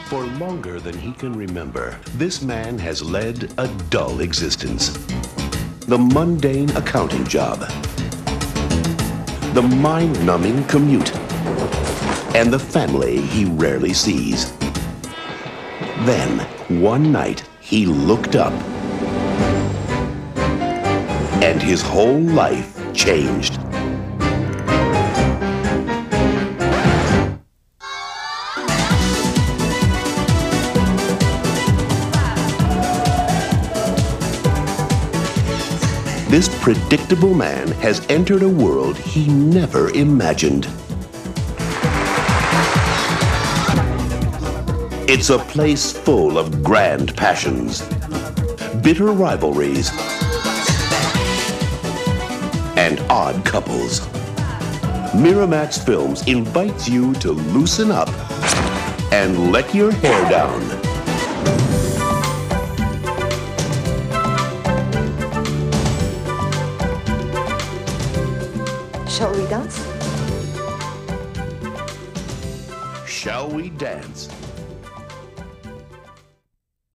For longer than he can remember, this man has led a dull existence. The mundane accounting job, the mind-numbing commute, and the family he rarely sees. Then, one night, he looked up, and his whole life changed. This predictable man has entered a world he never imagined. It's a place full of grand passions, bitter rivalries, and odd couples. Miramax Films invites you to loosen up and let your hair down. Shall we dance? Shall we dance?